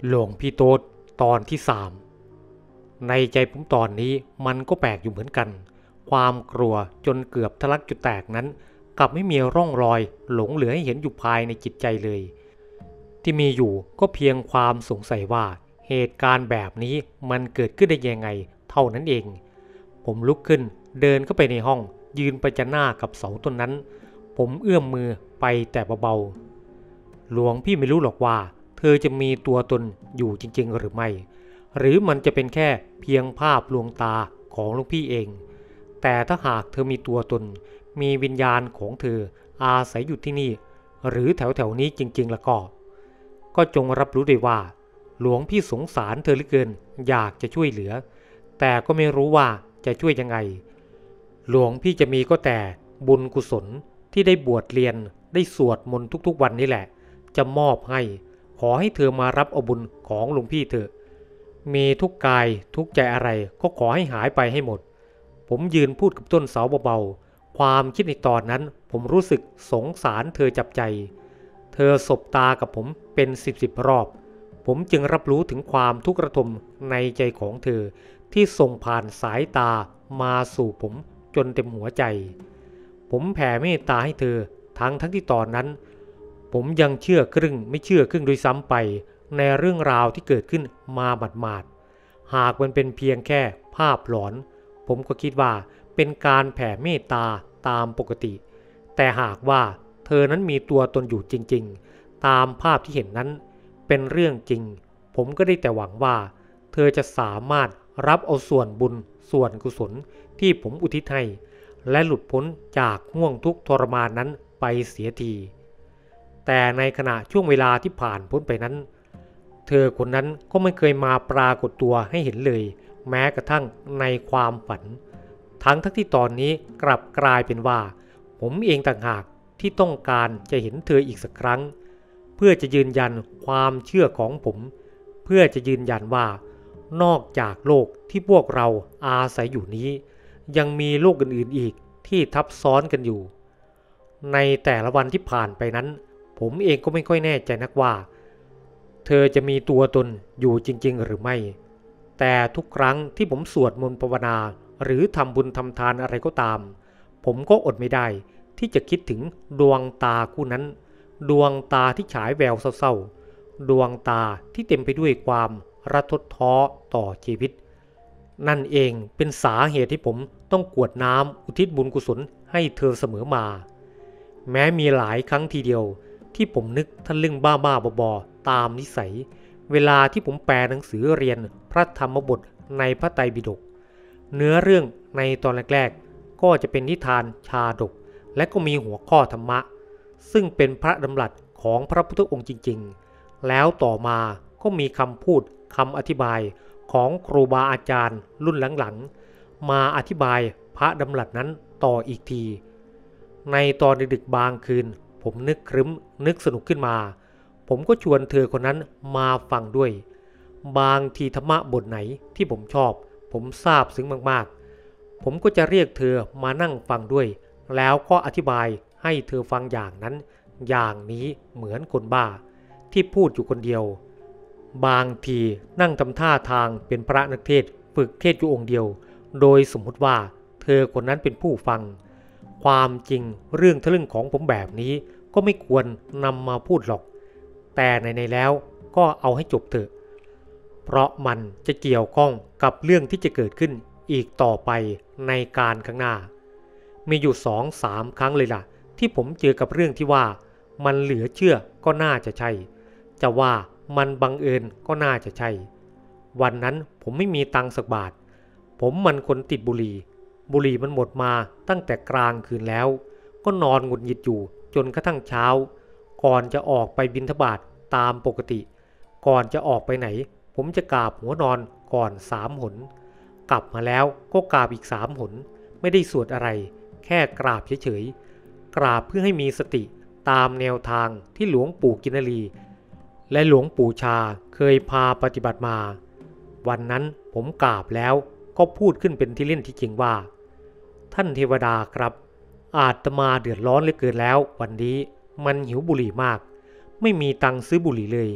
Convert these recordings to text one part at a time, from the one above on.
หลวงพี่โต๊ดตอนที่3ในใจผมตอนนี้มันก็แปลกอยู่เหมือนกันความกลัวจนเกือบทะลักจุดแตกนั้นกลับไม่มีร่องรอยหลงเหลือให้เห็นอยู่ภายในจิตใจเลยที่มีอยู่ก็เพียงความสงสัยว่าเหตุการณ์แบบนี้มันเกิดขึ้นได้ยังไงเท่านั้นเองผมลุกขึ้นเดินเข้าไปในห้องยืนประจันหน้ากับเสาต้นนั้นผมเอื้อมมือไปแต่เบาๆหลวงพี่ไม่รู้หรอกว่าเธอจะมีตัวตนอยู่จริงๆหรือไม่หรือมันจะเป็นแค่เพียงภาพลวงตาของหลวงพี่เองแต่ถ้าหากเธอมีตัวตนมีวิญญาณของเธออาศัยอยู่ที่นี่หรือแถวๆนี้จริงๆแล้วก็จงรับรู้ด้วยว่าหลวงพี่สงสารเธอเหลือเกินอยากจะช่วยเหลือแต่ก็ไม่รู้ว่าจะช่วยยังไงหลวงพี่จะมีก็แต่บุญกุศลที่ได้บวชเรียนได้สวดมนต์ทุกๆวันนี่แหละจะมอบให้ขอให้เธอมารับเอาบุญของหลวงพี่เถอะมีทุกกายทุกใจอะไรก็ขอให้หายไปให้หมดผมยืนพูดกับต้นเสาเบาๆความคิดในตอนนั้นผมรู้สึกสงสารเธอจับใจเธอสบตากับผมเป็นสิบรอบผมจึงรับรู้ถึงความทุกข์ระทมในใจของเธอที่ส่งผ่านสายตามาสู่ผมจนเต็มหัวใจผมแผ่เมตตาให้เธอทั้งที่ตอนนั้นผมยังเชื่อครึ่งไม่เชื่อครึ่งโดยซ้ำไปในเรื่องราวที่เกิดขึ้นมาหมาดๆหากมันเป็นเพียงแค่ภาพหลอนผมก็คิดว่าเป็นการแผ่เมตตาตามปกติแต่หากว่าเธอนั้นมีตัวตนอยู่จริงๆตามภาพที่เห็นนั้นเป็นเรื่องจริงผมก็ได้แต่หวังว่าเธอจะสามารถรับเอาส่วนบุญส่วนกุศลที่ผมอุทิศให้และหลุดพ้นจากห่วงทุกข์ทรมานนั้นไปเสียทีแต่ในขณะช่วงเวลาที่ผ่านพ้นไปนั้นเธอคนนั้นก็ไม่เคยมาปรากฏตัวให้เห็นเลยแม้กระทั่งในความฝันทั้งที่ตอนนี้กลับกลายเป็นว่าผมเองต่างหากที่ต้องการจะเห็นเธออีกสักครั้งเพื่อจะยืนยันความเชื่อของผมเพื่อจะยืนยันว่านอกจากโลกที่พวกเราอาศัยอยู่นี้ยังมีโลกอื่นๆอีกที่ทับซ้อนกันอยู่ในแต่ละวันที่ผ่านไปนั้นผมเองก็ไม่ค่อยแน่ใจนักว่าเธอจะมีตัวตนอยู่จริงๆหรือไม่แต่ทุกครั้งที่ผมสวดมนต์ภาวนาหรือทำบุญทำทานอะไรก็ตามผมก็อดไม่ได้ที่จะคิดถึงดวงตาคู่นั้นดวงตาที่ฉายแววเศร้าๆดวงตาที่เต็มไปด้วยความระทดท้อต่อชีวิตนั่นเองเป็นสาเหตุที่ผมต้องกรวดน้ำอุทิศบุญกุศลให้เธอเสมอมาแม้มีหลายครั้งทีเดียวที่ผมนึกทะลึ่งบ้าๆบอๆตามนิสัยเวลาที่ผมแปลหนังสือเรียนพระธรรมบทในพระไตรปิฎกเนื้อเรื่องในตอนแรกๆก็จะเป็นนิทานชาดกและก็มีหัวข้อธรรมะซึ่งเป็นพระดำรัสของพระพุทธองค์จริงๆแล้วต่อมาก็มีคำพูดคำอธิบายของครูบาอาจารย์รุ่นหลังๆมาอธิบายพระดำรัสนั้นต่ออีกทีในตอนดึกๆบางคืนผมนึกครึ้มนึกสนุกขึ้นมาผมก็ชวนเธอคนนั้นมาฟังด้วยบางทีธรรมะบทไหนที่ผมชอบผมซาบซึ้งมากๆผมก็จะเรียกเธอมานั่งฟังด้วยแล้วก็อธิบายให้เธอฟังอย่างนั้นอย่างนี้เหมือนคนบ้าที่พูดอยู่คนเดียวบางทีนั่งทำท่าทางเป็นพระนักเทศฝึกเทศอยู่องค์เดียวโดยสมมติว่าเธอคนนั้นเป็นผู้ฟังความจริงเรื่องทะลึ่งของผมแบบนี้ก็ไม่ควรนำมาพูดหรอกแต่ในแล้วก็เอาให้จบเถอะเพราะมันจะเกี่ยวข้องกับเรื่องที่จะเกิดขึ้นอีกต่อไปในการข้างหน้ามีอยู่2-3 ครั้งเลยล่ะที่ผมเจอกับเรื่องที่ว่ามันเหลือเชื่อก็น่าจะใช่จะว่ามันบังเอิญก็น่าจะใช่วันนั้นผมไม่มีตังค์สักบาทผมมันคนติดบุหรี่มันหมดมาตั้งแต่กลางคืนแล้วก็นอนหงุดหงิดอยู่จนกระทั่งเช้าก่อนจะออกไปบิณฑบาตตามปกติก่อนจะออกไปไหนผมจะกราบหัวนอนก่อน3 หนกลับมาแล้วก็กราบอีก3 หนไม่ได้สวดอะไรแค่กราบเฉยๆกราบเพื่อให้มีสติตามแนวทางที่หลวงปู่กินรีและหลวงปู่ชาเคยพาปฏิบัติมาวันนั้นผมกราบแล้วก็พูดขึ้นเป็นที่เล่นที่จริงว่าท่านเทวดาครับอาตมาเดือดร้อนเหลือเกินแล้ววันนี้มันหิวบุหรี่มากไม่มีตังค์ซื้อบุหรี่เลย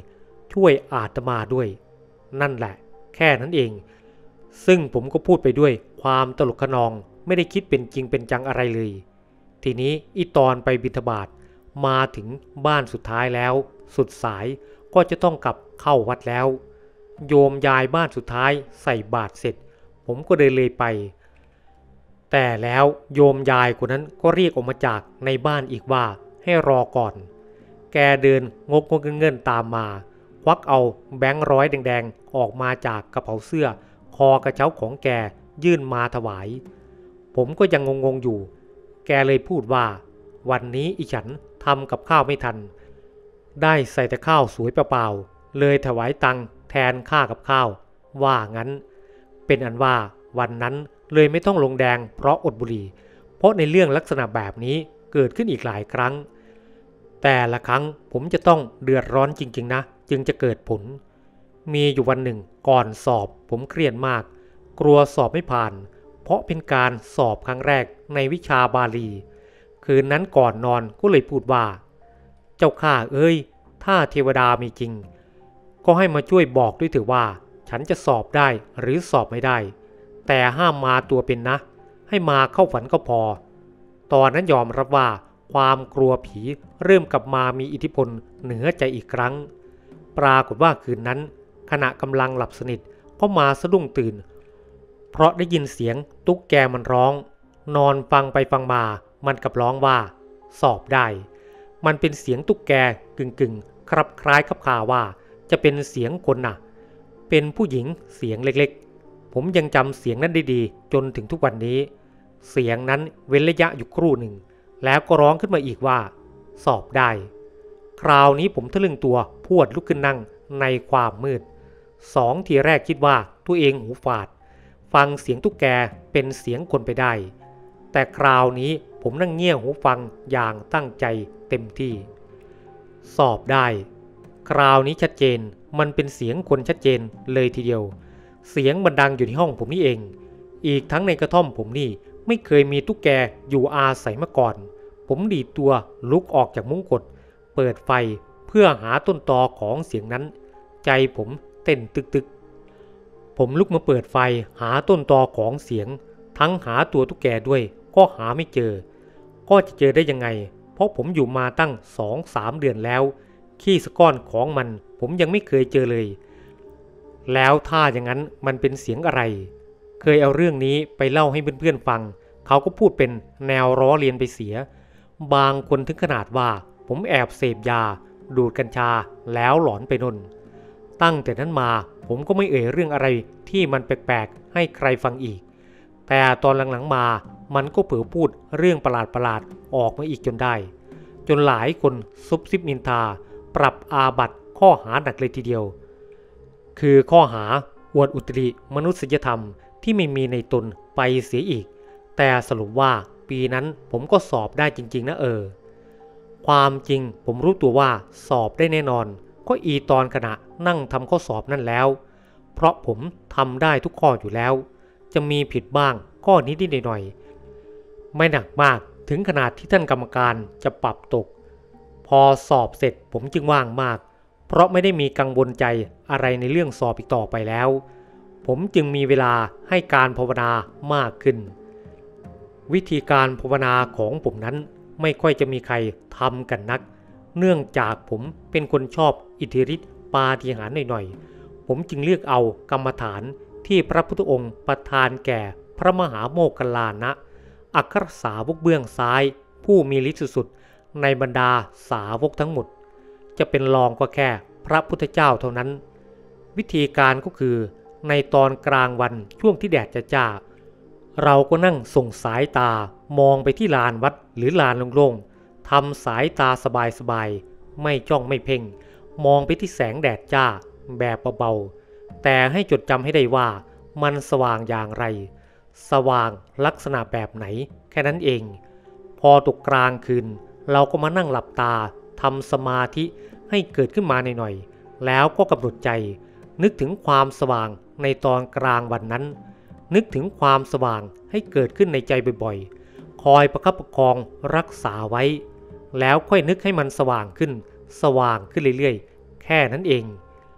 ช่วยอาตมาด้วยนั่นแหละแค่นั้นเองซึ่งผมก็พูดไปด้วยความตลกขนองไม่ได้คิดเป็นจริงเป็นจังอะไรเลยทีนี้อีตอนไปบิณฑบาตมาถึงบ้านสุดท้ายแล้วสุดสายก็จะต้องกลับเข้าวัดแล้วโยมยายบ้านสุดท้ายใส่บาตรเสร็จผมก็เดินเลยไปแต่แล้วโยมยายคนนั้นก็เรียกออกมาจากในบ้านอีกว่าให้รอก่อนแกเดินงกเงินตามมาควักเอาแบงค์ร้อยแดงๆออกมาจากกระเป๋าเสื้อคอกระเช้าของแกยื่นมาถวายผมก็ยังงงอยู่แกเลยพูดว่าวันนี้อีฉันทำกับข้าวไม่ทันได้ใส่แต่ข้าวสวยเปล่าๆเลยถวายตังค์แทนค่ากับข้าวว่างั้นเป็นอันว่าวันนั้นเลยไม่ต้องลงแดงเพราะอดบุหรี่เพราะในเรื่องลักษณะแบบนี้เกิดขึ้นอีกหลายครั้งแต่ละครั้งผมจะต้องเดือดร้อนจริงๆนะจึงจะเกิดผลมีอยู่วันหนึ่งก่อนสอบผมเครียดมากกลัวสอบไม่ผ่านเพราะเป็นการสอบครั้งแรกในวิชาบาลีคืนนั้นก่อนนอนก็เลยพูดว่าเจ้าข้าเอ้ยถ้าเทวดามีจริงก็ให้มาช่วยบอกด้วยเถอะว่าฉันจะสอบได้หรือสอบไม่ได้แต่ห้ามมาตัวเป็นนะให้มาเข้าฝันก็พอตอนนั้นยอมรับว่าความกลัวผีเริ่มกลับมามีอิทธิพลเหนือใจอีกครั้งปรากฏว่าคืนนั้นขณะกำลังหลับสนิทก็มาสะดุ้งตื่นเพราะได้ยินเสียงตุ๊กแกมันร้องนอนฟังไปฟังมามันกับร้องว่าสอบได้มันเป็นเสียงตุ๊กแกกึ่งครับคล้ายครับคาว่าจะเป็นเสียงคนน่ะเป็นผู้หญิงเสียงเล็กๆผมยังจำเสียงนั้นได้ดีจนถึงทุกวันนี้เสียงนั้นเว้นระยะอยู่ครู่หนึ่งแล้วก็ร้องขึ้นมาอีกว่าสอบได้คราวนี้ผมทะลึ่งตัวพรวดลุกขึ้นนั่งในความมืดทีแรกคิดว่าตัวเองหูฝาดฟังเสียงตุ๊กแกเป็นเสียงคนไปได้แต่คราวนี้ผมนั่งเงี่ยหูฟังอย่างตั้งใจเต็มที่สอบได้คราวนี้ชัดเจนมันเป็นเสียงคนชัดเจนเลยทีเดียวเสียงมันดังอยู่ที่ห้องผมนี่เองอีกทั้งในกระท่อมผมนี่ไม่เคยมีตุ๊กแกอยู่อาศัยมาก่อนผมดีดตัวลุกออกจากมุ้งกดเปิดไฟเพื่อหาต้นตอของเสียงนั้นใจผมเต้นตึกๆผมลุกมาเปิดไฟหาต้นตอของเสียงทั้งหาตัวตุ๊กแกด้วยก็หาไม่เจอก็จะเจอได้ยังไงเพราะผมอยู่มาตั้ง 2-3 เดือนแล้วขี้สะก้อนของมันผมยังไม่เคยเจอเลยแล้วถ้าอย่างนั้นมันเป็นเสียงอะไรเคยเอาเรื่องนี้ไปเล่าให้เพื่อนๆฟังเขาก็พูดเป็นแนวล้อเลียนไปเสียบางคนถึงขนาดว่าผมแอบเสพยาดูดกัญชาแล้วหลอนไปนนตั้งแต่นั้นมาผมก็ไม่เอ่ยเรื่องอะไรที่มันแปลกๆให้ใครฟังอีกแต่ตอนหลังๆมามันก็เผลอพูดเรื่องประหลาดๆออกมาอีกจนได้จนหลายคนซุบซิบนินทาปรับอาบัติข้อหาหนักเลยทีเดียวคือข้อหาอวดอุตริมนุษยธรรมที่ไม่มีในตนไปเสียอีกแต่สรุปว่าปีนั้นผมก็สอบได้จริงๆนะความจริงผมรู้ตัวว่าสอบได้แน่นอนก็ตอนขณะนั่งทำข้อสอบนั่นแล้วเพราะผมทำได้ทุกข้ออยู่แล้วจะมีผิดบ้างข้อนิดๆหน่อยๆไม่หนักมากถึงขนาดที่ท่านกรรมการจะปรับตกพอสอบเสร็จผมจึงว่างมากเพราะไม่ได้มีกังวลใจอะไรในเรื่องสอบอีกต่อไปแล้วผมจึงมีเวลาให้การภาวนามากขึ้นวิธีการภาวนาของผมนั้นไม่ค่อยจะมีใครทำกันนักเนื่องจากผมเป็นคนชอบอิทธิฤทธิ์ปาฏิหาริย์หน่อยๆผมจึงเลือกเอากรรมฐานที่พระพุทธองค์ประทานแก่พระมหาโมคคัลลานะอัครสาวกเบื้องซ้ายผู้มีฤทธิ์สุดๆในบรรดาสาวกทั้งหมดจะเป็นรองก็แค่พระพุทธเจ้าเท่านั้นวิธีการก็คือในตอนกลางวันช่วงที่แดดจ้าเราก็นั่งส่งสายตามองไปที่ลานวัดหรือลานโล่งๆทำสายตาสบายๆไม่จ้องไม่เพ่งมองไปที่แสงแดดจ้าแบบเบาๆแต่ให้จดจำให้ได้ว่ามันสว่างอย่างไรสว่างลักษณะแบบไหนแค่นั้นเองพอตกกลางคืนเราก็มานั่งหลับตาทำสมาธิให้เกิดขึ้นมาหน่อยๆแล้วก็กำหนดใจนึกถึงความสว่างในตอนกลางวันนั้นนึกถึงความสว่างให้เกิดขึ้นในใจบ่อยๆคอยประคับประคองรักษาไว้แล้วค่อยนึกให้มันสว่างขึ้นเรื่อยๆแค่นั้นเอง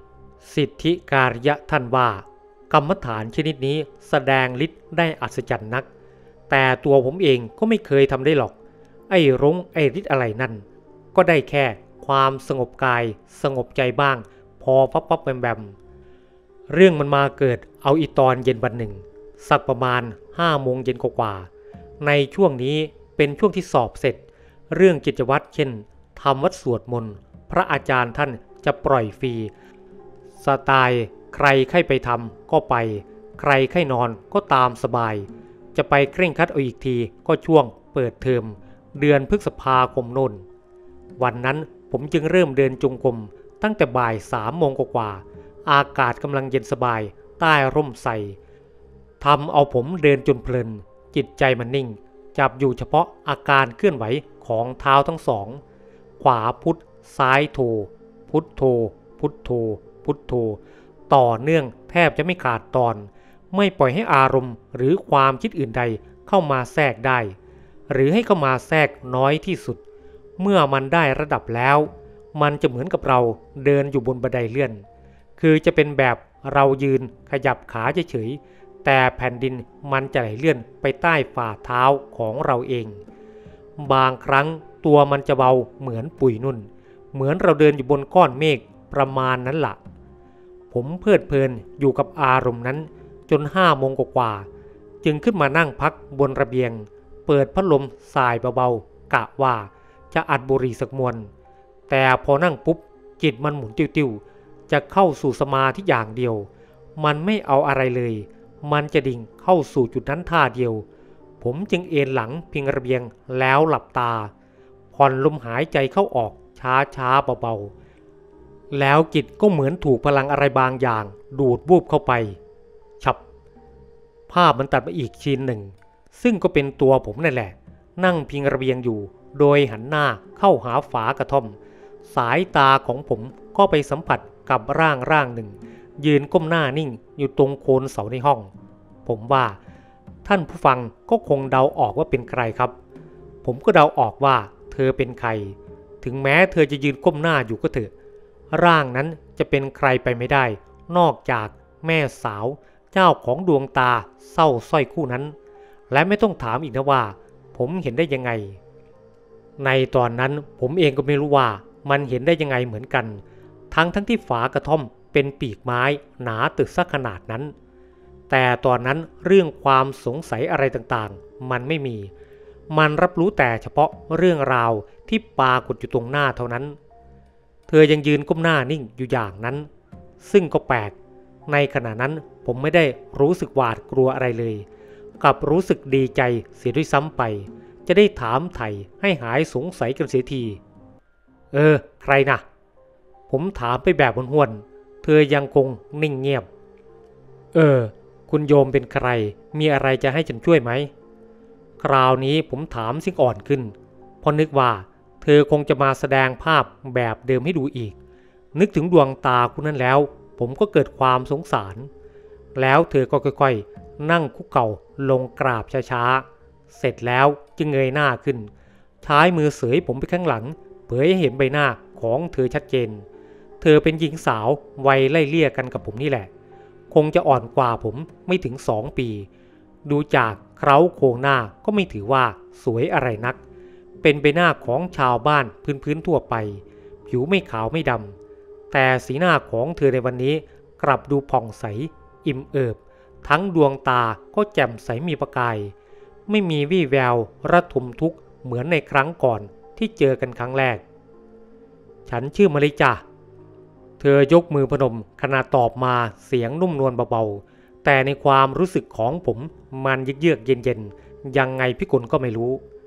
สิทธิการยะท่านว่ากรรมฐานชนิดนี้แสดงฤทธิ์ได้อัศจรรย์นักแต่ตัวผมเองก็ไม่เคยทำได้หรอกไอ้ฤทธิ์อะไรนั่นก็ได้แค่ความสงบกายสงบใจบ้างพอปั๊บแบมเรื่องมันมาเกิดเอาอีตอนเย็นวันหนึ่งสักประมาณ5 โมงเย็นกว่าในช่วงนี้เป็นช่วงที่สอบเสร็จเรื่องกิจวัตรเช่นทำวัดสวดมนต์พระอาจารย์ท่านจะปล่อยฟรีสไตล์ใครใครไปทำก็ไปใครใครนอนก็ตามสบายจะไปเคร่งครัดเอาอีกทีก็ช่วงเปิดเทอมเดือนพฤษภาคมโน่นวันนั้นผมจึงเริ่มเดินจงกรมตั้งแต่บ่าย3 โมงกว่าอากาศกำลังเย็นสบายใต้ร่มไทรทำเอาผมเดินจนเพลินจิตใจมันนิ่งจับอยู่เฉพาะอาการเคลื่อนไหวของเท้าทั้งสองขวาพุทซ้ายโทพุทโทพุทโทพุทโทต่อเนื่องแทบจะไม่ขาดตอนไม่ปล่อยให้อารมณ์หรือความคิดอื่นใดเข้ามาแทรกได้หรือให้เข้ามาแทรกน้อยที่สุดเมื่อมันได้ระดับแล้วมันจะเหมือนกับเราเดินอยู่บนบันไดเลื่อนคือจะเป็นแบบเรายืนขยับขาเฉยๆแต่แผ่นดินมันจะไหลเลื่อนไปใต้ฝ่าเท้าของเราเองบางครั้งตัวมันจะเบาเหมือนปุยนุ่นเหมือนเราเดินอยู่บนก้อนเมฆประมาณนั้นล่ะผมเพลิดเพลินอยู่กับอารมณ์นั้นจน5 โมงกว่าจึงขึ้นมานั่งพักบนระเบียงเปิดพัดลมส่ายเบาๆกะว่าจะอัดบุหรี่สักมวนแต่พอนั่งปุ๊บจิตมันหมุนติ้วๆจะเข้าสู่สมาธิอย่างเดียวมันไม่เอาอะไรเลยมันจะดิ่งเข้าสู่จุดนั้นท่าเดียวผมจึงเอนหลังพิงระเบียงแล้วหลับตาผ่อนลมหายใจเข้าออกช้าๆเบาๆแล้วจิตก็เหมือนถูกพลังอะไรบางอย่างดูดวูบเข้าไปฉับภาพมันตัดมาอีกชิ้นหนึ่งซึ่งก็เป็นตัวผมนั่นแหละนั่งพิงระเบียงอยู่โดยหันหน้าเข้าหาฝากระท่อมสายตาของผมก็ไปสัมผัสกับร่างหนึ่งยืนก้มหน้านิ่งอยู่ตรงโคนเสาในห้องผมว่าท่านผู้ฟังก็คงเดาออกว่าเป็นใครครับผมก็เดาออกว่าเธอเป็นใครถึงแม้เธอจะยืนก้มหน้าอยู่ก็เถอะร่างนั้นจะเป็นใครไปไม่ได้นอกจากแม่สาวเจ้าของดวงตาเศร้าสร้อยคู่นั้นและไม่ต้องถามอีกนะว่าผมเห็นได้ยังไงในตอนนั้นผมเองก็ไม่รู้ว่ามันเห็นได้ยังไงเหมือนกันทั้งที่ฝากระท่อมเป็นปีกไม้หนาตึกสักขนาดนั้นแต่ตอนนั้นเรื่องความสงสัยอะไรต่างๆมันไม่มีมันรับรู้แต่เฉพาะเรื่องราวที่ปรากฏอยู่ตรงหน้าเท่านั้นเธอยังยืนก้มหน้านิ่งอยู่อย่างนั้นซึ่งก็แปลกในขณะนั้นผมไม่ได้รู้สึกหวาดกลัวอะไรเลยกลับรู้สึกดีใจเสียด้วยซ้ำไปจะได้ถามไถ่ให้หายสงสัยกันเสียทีใครนะผมถามไปแบบห้วนๆเธอยังคงนิ่งเงียบคุณโยมเป็นใครมีอะไรจะให้ฉันช่วยไหมคราวนี้ผมถามสิ่งอ่อนขึ้นเพราะนึกว่าเธอคงจะมาแสดงภาพแบบเดิมให้ดูอีกนึกถึงดวงตาคุณนั้นแล้วผมก็เกิดความสงสารแล้วเธอก็ค่อยๆนั่งคุกเข่าลงกราบช้าๆเสร็จแล้วจึงเงยหน้าขึ้นใช้มือเสยผมไปข้างหลังเผยให้เห็นใบหน้าของเธอชัดเจนเธอเป็นหญิงสาววัยไล่เลี่ยกันกับผมนี่แหละคงจะอ่อนกว่าผมไม่ถึง2 ปีดูจากเคราโครงหน้าก็ไม่ถือว่าสวยอะไรนักเป็นใบหน้าของชาวบ้านพื้นทั่วไปผิวไม่ขาวไม่ดำแต่สีหน้าของเธอในวันนี้กลับดูผ่องใสอิ่มเอิบทั้งดวงตาก็แจ่มใสมีประกายไม่มีวี่แววระทมทุกข์เหมือนในครั้งก่อนที่เจอกันครั้งแรกฉันชื่อมะลิจ้ะเธอยกมือพนมขณะตอบมาเสียงนุ่มนวลเบาๆแต่ในความรู้สึกของผมมันเยือกเย็นยังไงพี่กุลก็ไม่รู้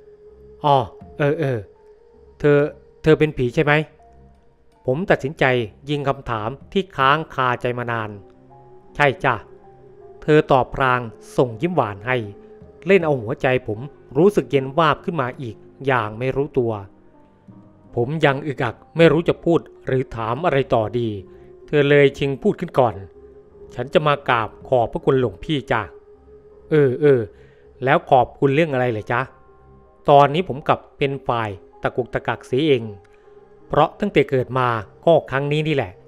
เธอเป็นผีใช่ไหมผมตัดสินใจยิงคำถามที่ค้างคาใจมานานใช่จ้ะเธอตอบพลางส่งยิ้มหวานให้เล่นเอาหัวใจผมรู้สึกเย็นวาบขึ้นมาอีกอย่างไม่รู้ตัวผมยังอึกอักไม่รู้จะพูดหรือถามอะไรต่อดีเธอเลยชิงพูดขึ้นก่อนฉันจะมากราบขอบพระคุณหลวงพี่จ้ะแล้วขอบคุณเรื่องอะไรเหรอจ๊ะตอนนี้ผมกลับเป็นฝ่ายตะกุกตะกักเสียเองเพราะตั้งแต่เกิดมาก็ครั้งนี้นี่แหละ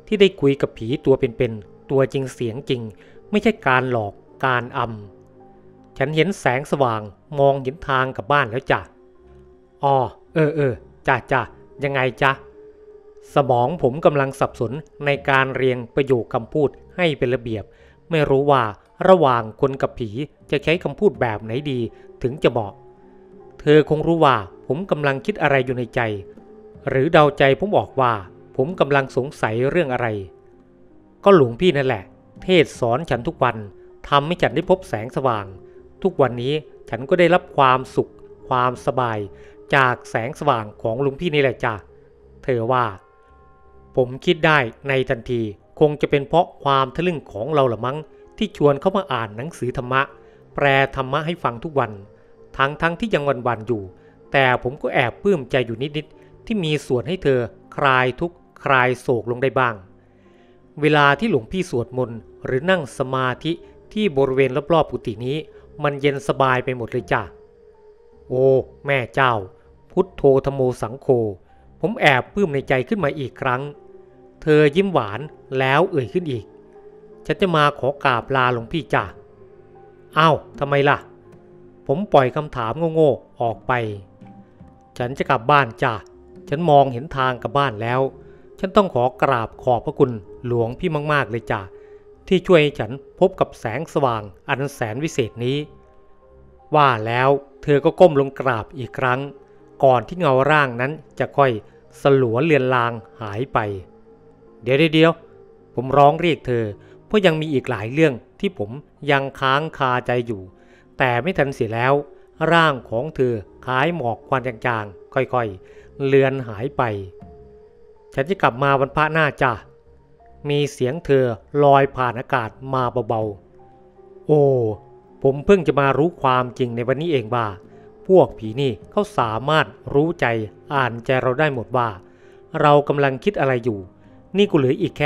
ที่ได้คุยกับผีตัวเป็นๆตัวจริงเสียงจริงไม่ใช่การหลอกการอำฉันเห็นแสงสว่างมองเห็นทางกลับบ้านแล้วจ้ะอ๋อจ้ะยังไงจ๊ะสมองผมกำลังสับสนในการเรียงประโยคคำพูดให้เป็นระเบียบไม่รู้ว่าระหว่างคนกับผีจะใช้คำพูดแบบไหนดีถึงจะเหมาะเธอคงรู้ว่าผมกำลังคิดอะไรอยู่ในใจหรือเดาใจผมออกว่าผมกำลังสงสัยเรื่องอะไรก็หลวงพี่นั่นแหละเทศสอนฉันทุกวันทำให้ฉันได้พบแสงสว่างทุกวันนี้ฉันก็ได้รับความสุขความสบายจากแสงสว่างของหลวงพี่นี่แหละจ้ะเธอว่าผมคิดได้ในทันทีคงจะเป็นเพราะความทะลึ่งของเราละมั้งที่ชวนเขามาอ่านหนังสือธรรมะแปลธรรมะให้ฟังทุกวันทั้งที่ยังวันอยู่แต่ผมก็แอบปลื้มใจอยู่นิดๆที่มีส่วนให้เธอคลายทุกข์คลายโศกลงได้บ้างเวลาที่หลวงพี่สวดมนต์หรือนั่งสมาธิที่บริเวณรอบๆกุฏินี้มันเย็นสบายไปหมดเลยจ้ะโอ้แม่เจ้าพุทโธธัมโมสังโฆผมแอบปลื้มในใจขึ้นมาอีกครั้งเธอยิ้มหวานแล้วเอ่ยขึ้นอีกฉันจะมาขอกราบลาหลวงพี่จ้ะอ้าวทำไมล่ะผมปล่อยคำถามโง่ๆออกไปฉันจะกลับบ้านจ้ะฉันมองเห็นทางกลับบ้านแล้วฉันต้องขอกราบขอบพระคุณหลวงพี่มากๆเลยจ้ะที่ช่วยให้ฉันพบกับแสงสว่างอันแสนวิเศษนี้ว่าแล้วเธอก็ก้มลงกราบอีกครั้งก่อนที่เงาร่างนั้นจะค่อยสลัวเลือนลางหายไปเดี๋ยวผมร้องเรียกเธอเพราะยังมีอีกหลายเรื่องที่ผมยังค้างคาใจอยู่แต่ไม่ทันเสียแล้วร่างของเธอคล้ายหมอกควันจางๆค่อยๆเลือนหายไปฉันจะกลับมาวันพระหน้าจ้ะมีเสียงเธอลอยผ่านอากาศมาเบาๆโอ้ผมเพิ่งจะมารู้ความจริงในวันนี้เองว่าพวกผีนี่เขาสามารถรู้ใจอ่านใจเราได้หมดว่าเรากำลังคิดอะไรอยู่นี่ก็เหลืออีกแค่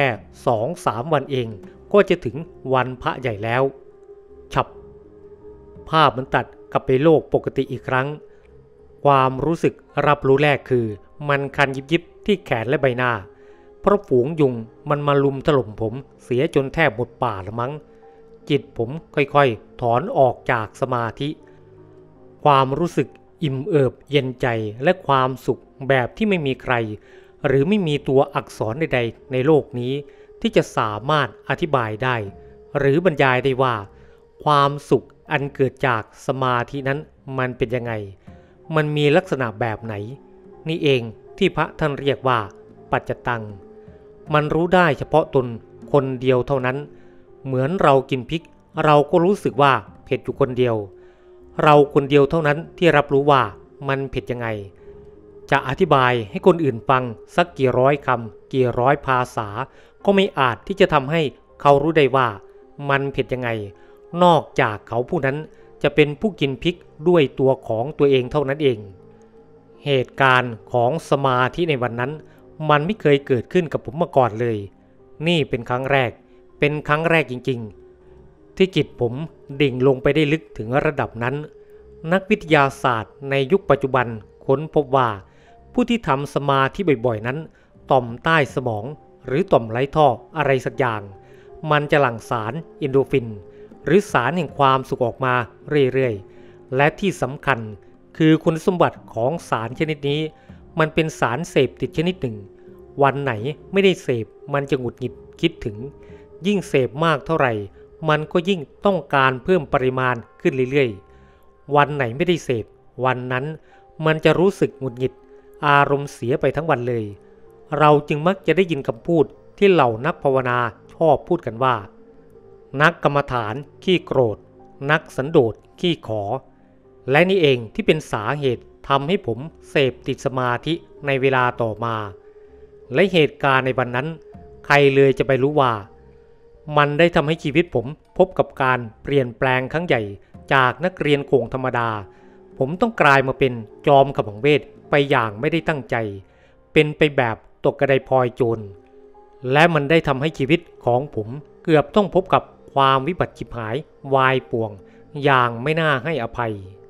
2-3 วันเองก็จะถึงวันพระใหญ่แล้วฉับภาพมันตัดกลับไปโลกปกติอีกครั้งความรู้สึกรับรู้แรกคือมันคันยิบที่แขนและใบหน้าเพราะฝูงยุงมันมาลุมถล่มผมเสียจนแทบหมดป่าละมั้งจิตผมค่อยๆถอนออกจากสมาธิความรู้สึกอิ่มเอิบเย็นใจและความสุขแบบที่ไม่มีใครหรือไม่มีตัวอักษรใดๆในโลกนี้ที่จะสามารถอธิบายได้หรือบรรยายได้ว่าความสุขอันเกิดจากสมาธินั้นมันเป็นยังไงมันมีลักษณะแบบไหนนี่เองที่พระท่านเรียกว่าปัจจตังมันรู้ได้เฉพาะตนคนเดียวเท่านั้นเหมือนเรากินพริกเราก็รู้สึกว่าเผ็ดอยู่คนเดียวเราคนเดียวเท่านั้นที่รับรู้ว่ามันเผ็ดยังไงจะอธิบายให้คนอื่นฟังสักกี่ร้อยคำกี่ร้อยภาษาก็ไม่อาจที่จะทำให้เขารู้ได้ว่ามันเผ็ดยังไงนอกจากเขาผู้นั้นจะเป็นผู้กินพริกด้วยตัวของตัวเองเท่านั้นเองเหตุการณ์ของสมาธิในวันนั้นมันไม่เคยเกิดขึ้นกับผมมาก่อนเลยนี่เป็นครั้งแรกจริงๆที่จิตผมดิ่งลงไปได้ลึกถึงระดับนั้นนักวิทยาศาสตร์ในยุคปัจจุบันค้นพบว่าผู้ที่ทำสมาธิบ่อยๆนั้นต่อมใต้สมองหรือต่อมไร้ท่ออะไรสักอย่างมันจะหลั่งสารเอนโดรฟินหรือสารแห่งความสุขออกมาเรื่อยๆและที่สำคัญคือคุณสมบัติของสารชนิดนี้มันเป็นสารเสพติดชนิดหนึ่งวันไหนไม่ได้เสพมันจะหงุดหงิดคิดถึงยิ่งเสพมากเท่าไหร่มันก็ยิ่งต้องการเพิ่มปริมาณขึ้นเรื่อยๆวันไหนไม่ได้เสพวันนั้นมันจะรู้สึกหงุดหงิดอารมณ์เสียไปทั้งวันเลยเราจึงมักจะได้ยินคำพูดที่เหล่านักภาวนาชอบพูดกันว่านักกรรมฐานขี้โกรธนักสันโดษขี้ขอและนี่เองที่เป็นสาเหตุทำให้ผมเสพติดสมาธิในเวลาต่อมาและเหตุการณ์ในวันนั้นใครเลยจะไปรู้ว่ามันได้ทำให้ชีวิตผมพบกับการเปลี่ยนแปลงครั้งใหญ่จากนักเรียนโขงธรรมดาผมต้องกลายมาเป็นจอมขมังเวทไปอย่างไม่ได้ตั้งใจเป็นไปแบบตกกระไดพลอยโจรและมันได้ทำให้ชีวิตของผมเกือบต้องพบกับความวิบัติฉิบหายวายป่วงอย่างไม่น่าให้อภัย